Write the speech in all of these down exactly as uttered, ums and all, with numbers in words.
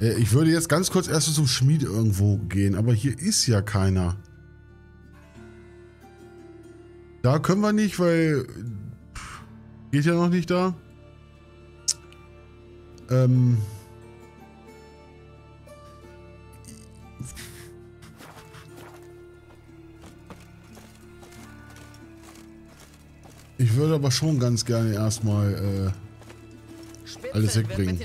Äh, ich würde jetzt ganz kurz erst zum Schmied irgendwo gehen, aber hier ist ja keiner. Da können wir nicht, weil... Geht ja noch nicht da. Ähm... Ich würde aber schon ganz gerne erstmal äh, alles wegbringen.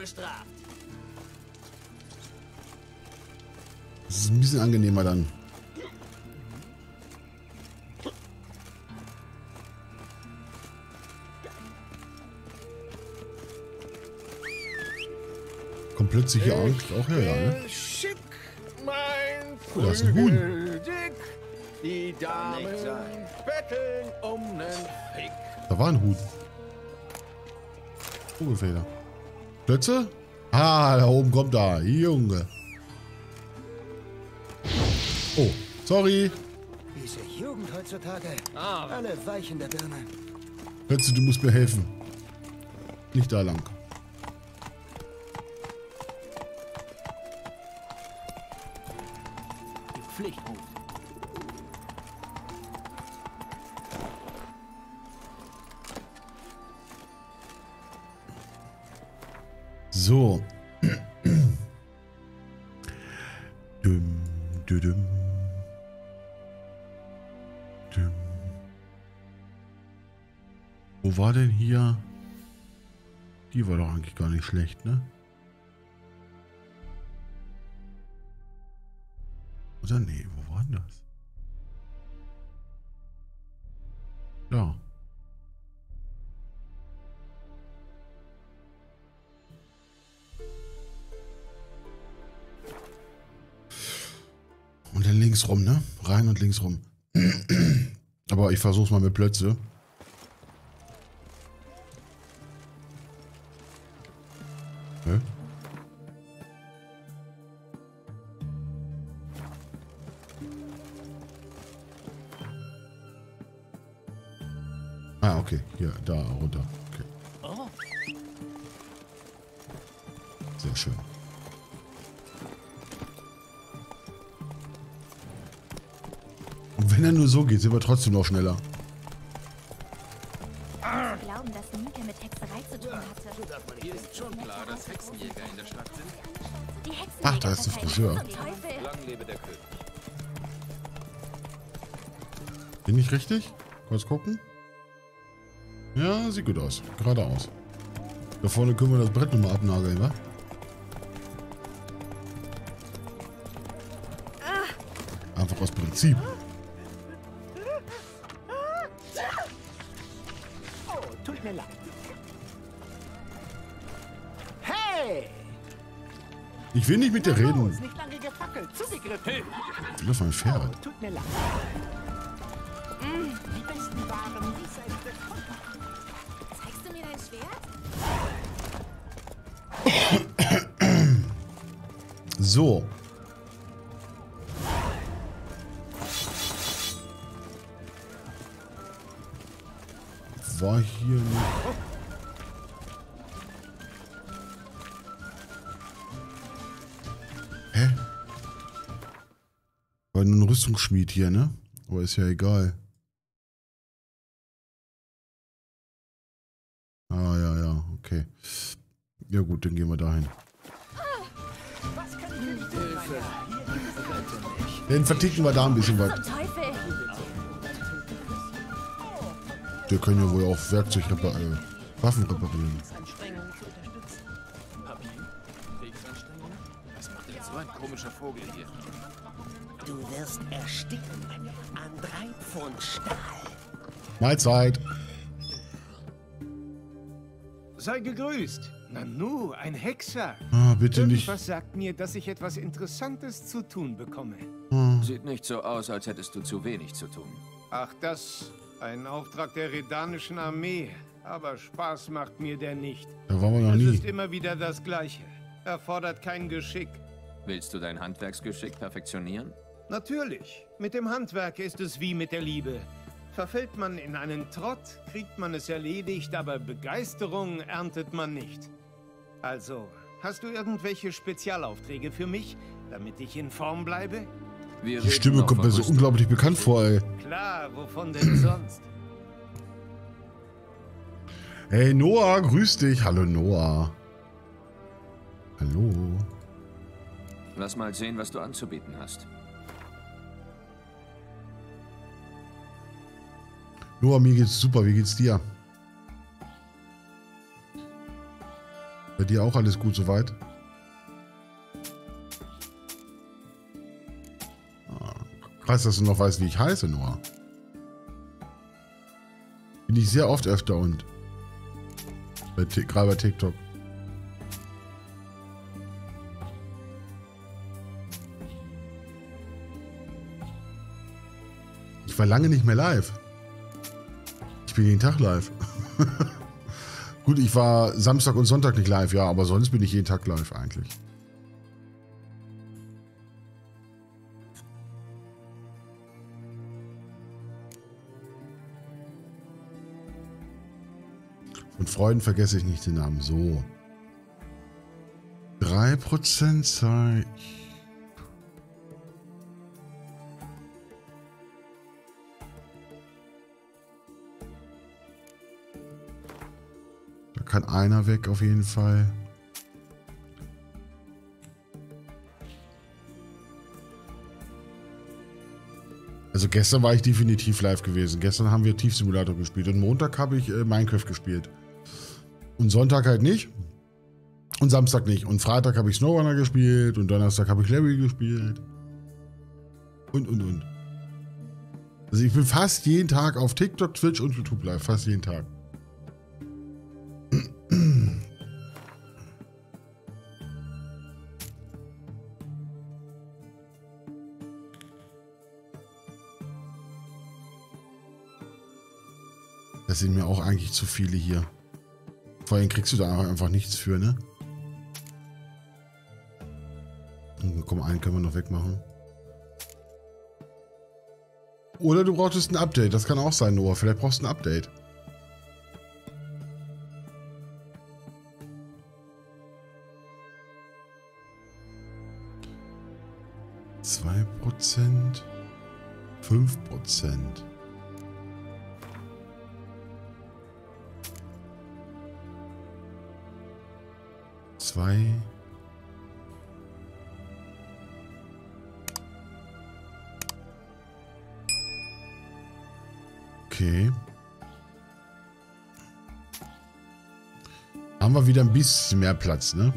Das ist ein bisschen angenehmer dann. Kommt plötzlich hier Angst auch her, ja, ne? Schick, mein Oh, da ist ein Huhn. Dick. Die Damen betteln um nen Fick. Da war ein Huhn. Vogelfeder. Plötze? Ah, da oben kommt da. Junge. Oh, sorry. Diese Jugend heutzutage. Ah. Alle weich in der Birne. Plötze, du musst mir helfen. Nicht da lang. Die Pflicht ruft. So. Düm, düdüm. Düm. Wo war denn hier? Die war doch eigentlich gar nicht schlecht, ne? Oder nee, wo war denn das? Ja. Und dann links rum, ne? Rein und links rum. Aber ich versuch's mal mit Plötze. Hä? Ah, okay. Hier, da, runter. Okay. Oh. Sehr schön. Und wenn er nur so geht, sind wir trotzdem noch schneller. Sie glauben, dass Nike mit Hexerei zu tun hatte. Hier ist schon klar, dass Hexenjäger in der Stadt sind. Die Hexen Ach, da ist der Friseur. Zum Teufel. Lang lebe der König. Bin ich richtig? Kurz gucken. Ja, sieht gut aus. Geradeaus. Da vorne können wir das Brett nochmal abnageln, wa? Einfach aus Prinzip. Oh, tut mir leid. Hey! Ich will nicht mit dir Na los, reden. nicht lange gefackelt, zugegriffen. Das ist mein Pferd. Oh, tut mir leid. Mm, die besten Waren diesseits des Kontinents. Zeigst du mir dein Schwert? So. War hier nicht... Hä? War nur ein Rüstungsschmied hier, ne? Aber ist ja egal. Ah, ja, ja, okay. Ja gut, dann gehen wir dahin. Dann verticken wir da ein bisschen was. Zum Teufel. Wir können ja wohl auch Werkzeug repar äh, Waffen reparieren. Anstrengungen zu unterstützen. Papi, Kriegsanstrengungen? Was macht denn so ein komischer Vogel hier? Du wirst ersticken an drei Pfund Stahl. Mahlzeit. Sei gegrüßt. Nanu, ein Hexer. Ah, bitte nicht. Irgendwas sagt mir, dass ich etwas Interessantes zu tun bekomme. Ah, Sieht nicht so aus, als hättest du zu wenig zu tun. Ach, das... Ein Auftrag der redanischen Armee. Aber Spaß macht mir der nicht. da waren wir noch Es nie. ist immer wieder das Gleiche. Erfordert kein Geschick. Willst du dein Handwerksgeschick perfektionieren? Natürlich. Mit dem Handwerk ist es wie mit der Liebe. Verfällt man in einen Trott, kriegt man es erledigt, aber Begeisterung erntet man nicht. Also, Hast du irgendwelche Spezialaufträge für mich, damit ich in Form bleibe? Wir Die reden Stimme noch kommt mir von so Rüstung. unglaublich bekannt vor, ey. Klar, wovon denn sonst? Hey Noah, grüß dich. Hallo Noah. Hallo. Lass mal sehen, was du anzubieten hast. Noah, mir geht's super. Wie geht's dir? Bei dir auch alles gut soweit? Ah, krass, dass du noch weißt, wie ich heiße, Noah. Bin ich sehr oft öfter und bei Tik- gerade bei TikTok. Ich war lange nicht mehr live. Ich bin jeden Tag live. Gut, ich war Samstag und Sonntag nicht live, ja, aber sonst bin ich jeden Tag live eigentlich. Von Freunden vergesse ich nicht den Namen. So. drei Prozent Zeit. Da kann einer weg auf jeden Fall. Also gestern war ich definitiv live gewesen. Gestern haben wir Tiefsimulator gespielt und Montag habe ich äh, Minecraft gespielt. Und Sonntag halt nicht. Und Samstag nicht. Und Freitag habe ich Snowrunner gespielt. Und Donnerstag habe ich Larry gespielt. Und, und, und. Also ich bin fast jeden Tag auf TikTok, Twitch und YouTube live. Fast jeden Tag. Das sind mir auch eigentlich zu viele hier. Vor allem kriegst du da einfach nichts für, ne? Und komm, einen können wir noch wegmachen. Oder du brauchtest ein Update. Das kann auch sein, Noah. Vielleicht brauchst du ein Update. zwei Prozent. fünf Prozent. Zwei. Okay. Haben wir wieder ein bisschen mehr Platz, ne?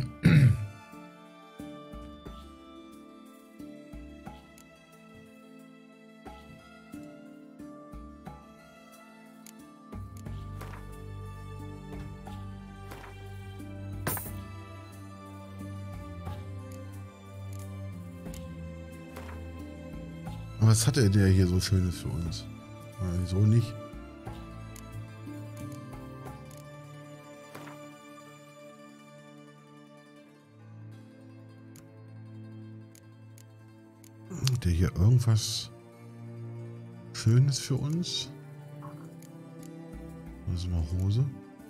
Was hatte der hier so Schönes für uns? So nicht. Hat der hier irgendwas Schönes für uns? Das ist mal Hose.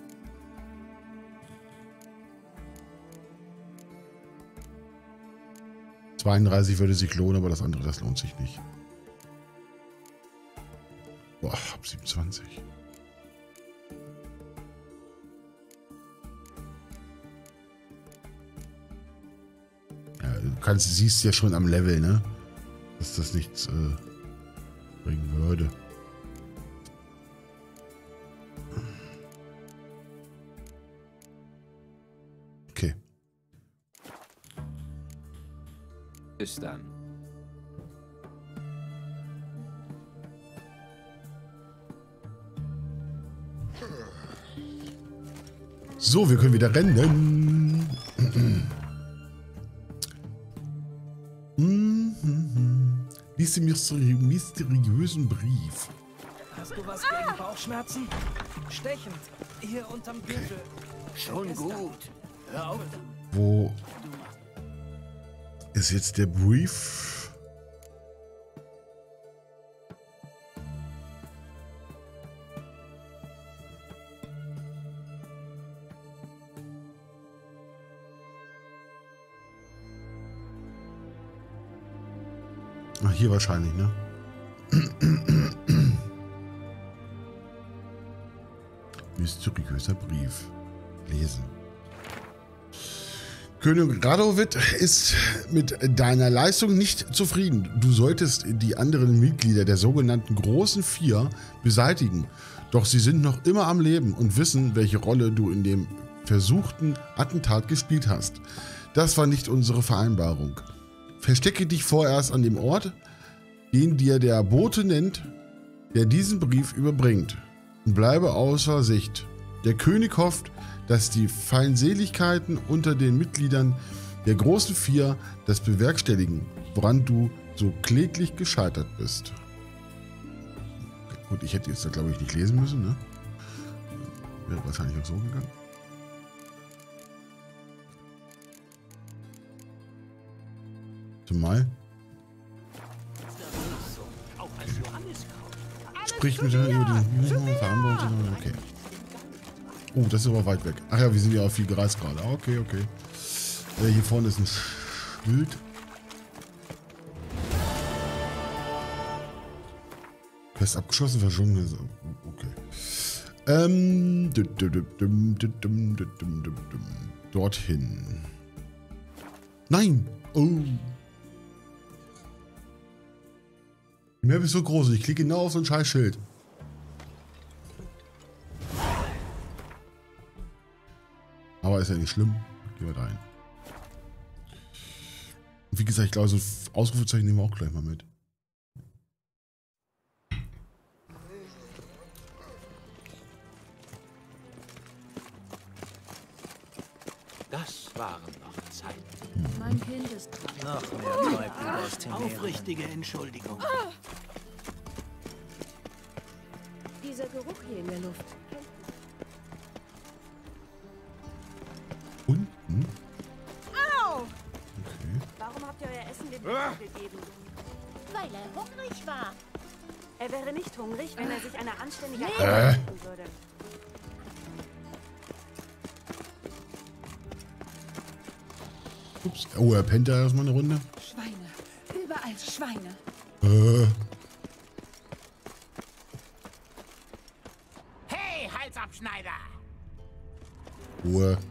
zweiunddreißig würde sich lohnen, aber das andere, das lohnt sich nicht. Boah, ab siebenundzwanzig. Ja, du kannst, siehst ja schon am Level, ne? Dass das nichts äh, bringen würde. Okay. Bis dann. So, wir können wieder rennen. Lies den mysteri mysteriösen Brief. Hast du was gegen Bauchschmerzen? Stechend. Hier unterm Gürtel. Schon gut. Hör auf. Wo ist jetzt der Brief? Ach, hier wahrscheinlich, ne? Mysteriöser Brief. Lesen. König Radovid ist mit deiner Leistung nicht zufrieden. Du solltest die anderen Mitglieder der sogenannten Großen Vier beseitigen. Doch sie sind noch immer am Leben und wissen, welche Rolle du in dem versuchten Attentat gespielt hast. Das war nicht unsere Vereinbarung. Verstecke dich vorerst an dem Ort, den dir der Bote nennt, der diesen Brief überbringt. Und bleibe außer Sicht. Der König hofft, dass die Feindseligkeiten unter den Mitgliedern der Großen Vier das bewerkstelligen, woran du so kläglich gescheitert bist. Gut, ich hätte jetzt da, glaube ich, nicht lesen müssen, ne? Wäre wahrscheinlich auch so gegangen. Zumal. Sprich mit der über den Verantwortung. Okay. Oh, das ist aber weit weg. Ach ja, wir sind ja auf viel Gras gerade. Okay, okay. Äh, hier vorne ist ein Schild. Quest abgeschlossen, verschwunden. Okay. Ähm. Dorthin. Nein! Oh. Die Map ist so groß. Ich klicke genau auf so ein scheiß Schild. Aber ist ja nicht schlimm. Gehen wir rein. Und wie gesagt, ich glaube, so Ausrufezeichen nehmen wir auch gleich mal mit. Das waren noch Zeiten. Mein Kind ist dran. Noch mehr Teufel aus dem Aufrichtige Entschuldigung. Dieser Geruch hier in der Luft. Unten? Au! Okay. Warum habt ihr euer Essen dem Hund gegeben? Weil er hungrig war. Er wäre nicht hungrig, wenn er sich eine anständige Äh. Arbeit suchen würde. Ups. Oh, er pennt da erstmal eine Runde. Schweine. Überall Schweine. Äh. Hey, Halsabschneider! Ruhe.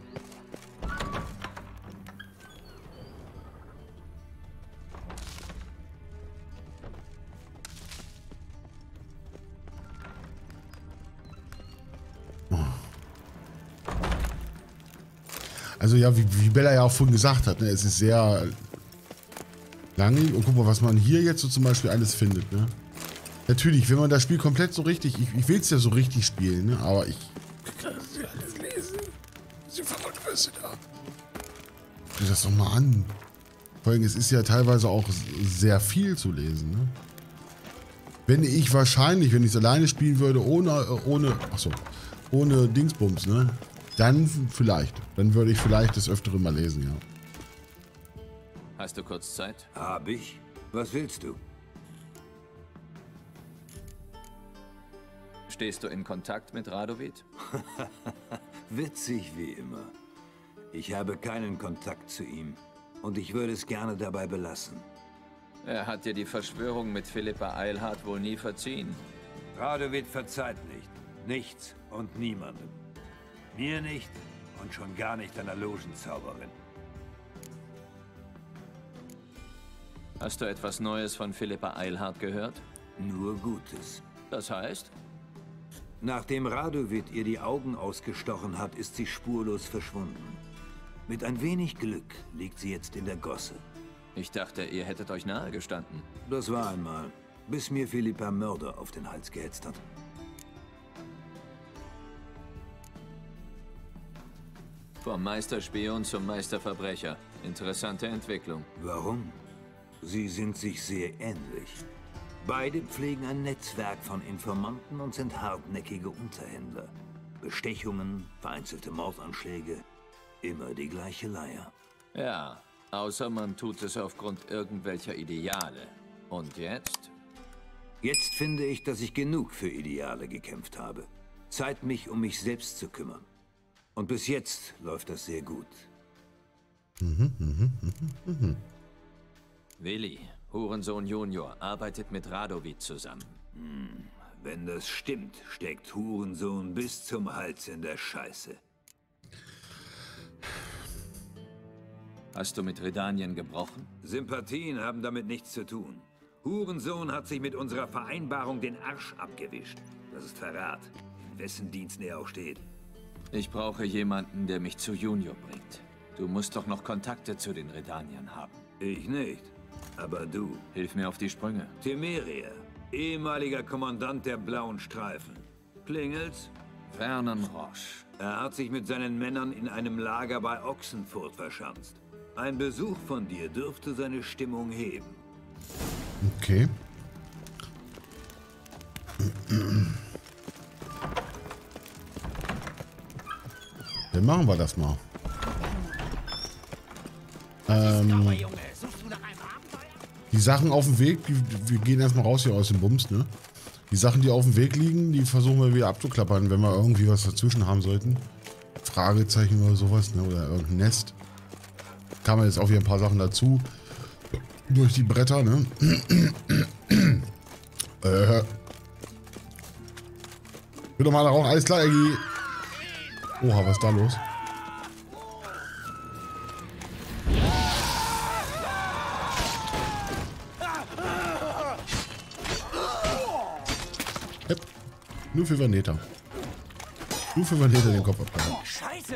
Also ja, wie, wie Bella ja auch vorhin gesagt hat, ne, es ist sehr langweilig. Und guck mal, was man hier jetzt so zum Beispiel alles findet. Ne? Natürlich, wenn man das Spiel komplett so richtig, ich, ich will es ja so richtig spielen, ne? Aber ich kann das ja alles lesen. Diese Verrücktwürste da. Guck dir das doch mal an. Vor allem, es ist ja teilweise auch sehr viel zu lesen. Ne? Wenn ich wahrscheinlich, wenn ich es alleine spielen würde, ohne, ohne, achso, ohne Dingsbums, ne? Dann vielleicht. Dann würde ich vielleicht des Öfteren mal lesen, ja. Hast du kurz Zeit? Hab ich? Was willst du? Stehst du in Kontakt mit Radovid? Witzig wie immer. Ich habe keinen Kontakt zu ihm. Und ich würde es gerne dabei belassen. Er hat dir die Verschwörung mit Philippa Eilhart wohl nie verziehen. Radovid verzeiht nicht. Nichts und niemandem. Mir nicht und schon gar nicht einer Logenzauberin. Hast du etwas Neues von Philippa Eilhart gehört? Nur Gutes. Das heißt? Nachdem Radovid ihr die Augen ausgestochen hat, ist sie spurlos verschwunden. Mit ein wenig Glück liegt sie jetzt in der Gosse. Ich dachte, ihr hättet euch nahe gestanden. Das war einmal, bis mir Philippa Mörder auf den Hals gehetzt hat. Vom Meisterspion zum Meisterverbrecher. Interessante Entwicklung. Warum? Sie sind sich sehr ähnlich. Beide pflegen ein Netzwerk von Informanten und sind hartnäckige Unterhändler. Bestechungen, vereinzelte Mordanschläge, immer die gleiche Leier. Ja, außer man tut es aufgrund irgendwelcher Ideale. Und jetzt? Jetzt finde ich, dass ich genug für Ideale gekämpft habe. Zeit, mich um mich selbst zu kümmern. Und bis jetzt läuft das sehr gut. Willi, Hurensohn Junior arbeitet mit Radovid zusammen. Hm. Wenn das stimmt, steckt Hurensohn bis zum Hals in der Scheiße. Hast du mit Redanien gebrochen? Sympathien haben damit nichts zu tun. Hurensohn hat sich mit unserer Vereinbarung den Arsch abgewischt. Das ist Verrat, in wessen Dienst er auch steht. Ich brauche jemanden, der mich zu Junior bringt. Du musst doch noch Kontakte zu den Redaniern haben. Ich nicht, aber du. Hilf mir auf die Sprünge. Temeria, ehemaliger Kommandant der Blauen Streifen. Klingelt's? Vernon Roche. Er hat sich mit seinen Männern in einem Lager bei Ochsenfurt verschanzt. Ein Besuch von dir dürfte seine Stimmung heben. Okay. Dann machen wir das mal. Ähm, die Sachen auf dem Weg, die, wir gehen erstmal raus hier aus dem Bums, ne? Die Sachen, die auf dem Weg liegen, die versuchen wir wieder abzuklappern, wenn wir irgendwie was dazwischen haben sollten. Fragezeichen oder sowas, ne? Oder irgendein Nest. Kamen jetzt auch wieder ein paar Sachen dazu. Durch die Bretter, ne? äh. Will doch mal rauchen, alles klar, Eggi. Oha, was ist da los? Yep. Nur für Vaneta. Nur für Vaneta den Kopf abgehauen. Scheiße!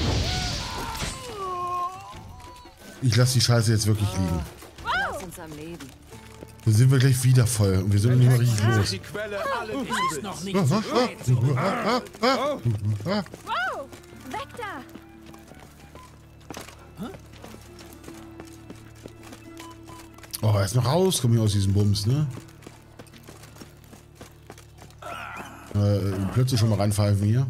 Ich lasse die Scheiße jetzt wirklich liegen. Lass uns am Leben. Dann sind wir gleich wieder voll und wir sind nicht mehr richtig los. Die Quelle alle Es ist noch nicht Ah, zu ah, spät. ah, ah, ah, ah. Wow! Weg da! Oh, erst noch raus, komm hier aus diesem Bums, ne? Äh, plötzlich schon mal reinpfeifen hier.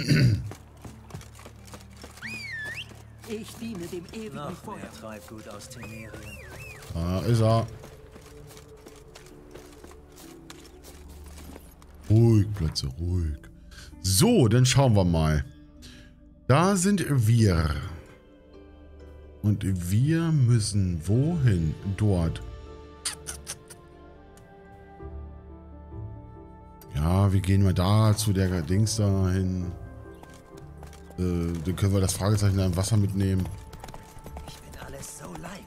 Ich diene dem ewigen Noch Feuer. mehr Treibgut aus Temerien. Da ist er. Ruhig, Plätze, ruhig. So, dann schauen wir mal. Da sind wir. Und wir müssen wohin? Dort. Ja, wir gehen mal da zu der Dings da hin. Äh, dann können wir das Fragezeichen da im Wasser mitnehmen. Ich bin alles so leid.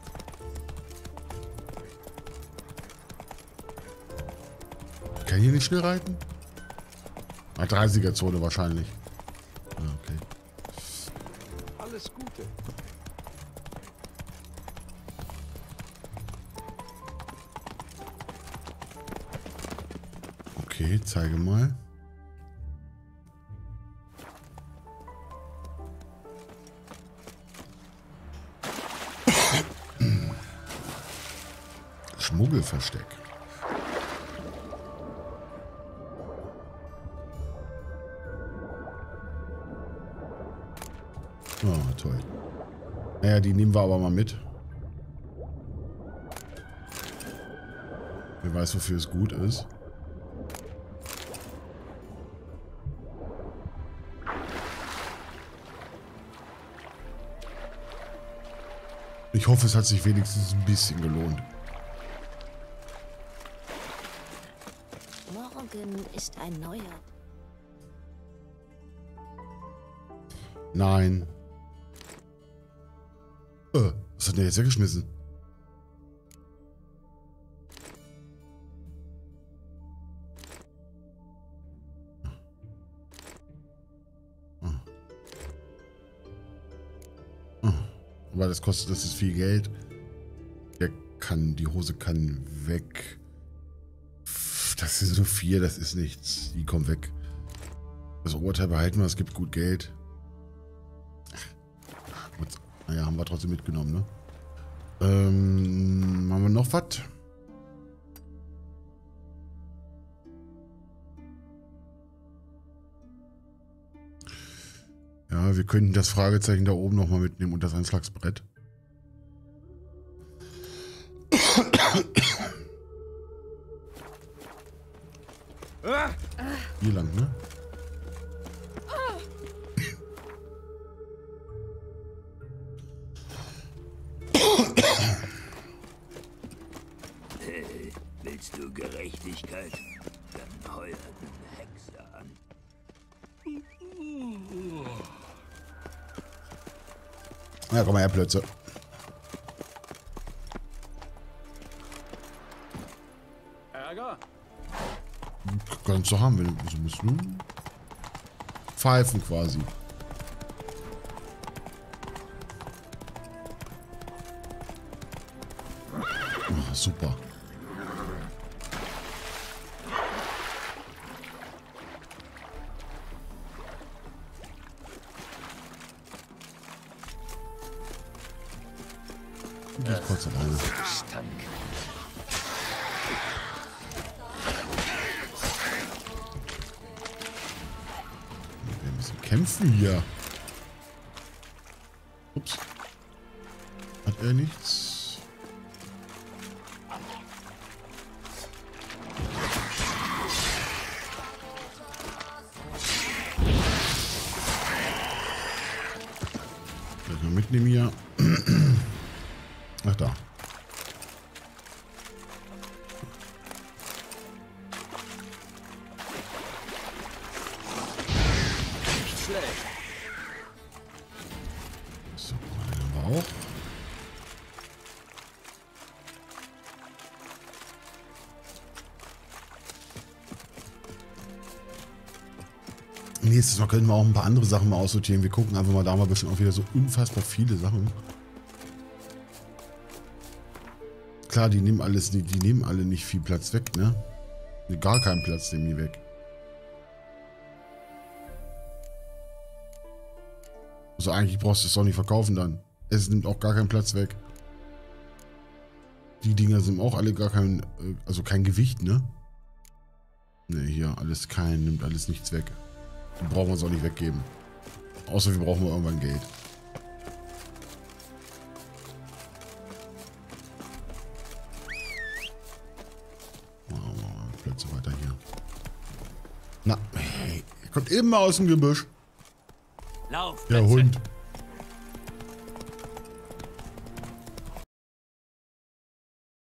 Kann ich hier nicht schnell reiten? Ah, dreißiger-Zone wahrscheinlich. Ah, okay. Alles Gute. Okay, zeige mal. Schmuggelversteck. Oh, toll. Naja, die nehmen wir aber mal mit. Wer weiß, wofür es gut ist. Ich hoffe, es hat sich wenigstens ein bisschen gelohnt. Morgen ist ein neuer. Nein. Äh, was hat der jetzt weggeschmissen? Aber das kostet, das ist viel Geld. Der kann, die Hose kann weg. Das sind so vier, das ist nichts. Die kommen weg. Das Oberteil behalten wir, es gibt gut Geld. Naja, haben wir trotzdem mitgenommen, ne? Ähm, haben wir noch was? Ja, wir könnten das Fragezeichen da oben nochmal mitnehmen und das Anschlagsbrett. Hier lang, ne? Willst du Gerechtigkeit? Dann heuer eine Hexe an. Ja, komm mal her, Plötze. Ärger? Kannst du haben, wenn du so musst du pfeifen quasi. Oh, super. Ich kurz alleine. Wir müssen kämpfen hier. Ups. Hat er nichts? Vielleicht mal mitnehmen hier. Ach da. Nicht schlecht. So, den haben wir auch. Nächstes Mal können wir auch ein paar andere Sachen mal aussortieren. Wir gucken einfach mal, da haben wir bestimmt auch wieder so unfassbar viele Sachen. Klar, die nehmen alles, die, die nehmen alle nicht viel Platz weg, ne? Gar keinen Platz nehmen die weg. Also eigentlich brauchst du es doch nicht verkaufen dann. Es nimmt auch gar keinen Platz weg. Die Dinger sind auch alle gar kein, also kein Gewicht, ne? Ne, hier alles kein, nimmt alles nichts weg. Dann brauchen wir es auch nicht weggeben. Außer wir brauchen irgendwann Geld. Plätze weiter hier. Na, hey, er kommt immer aus dem Gebüsch. Lauf, Der Plätze. Hund.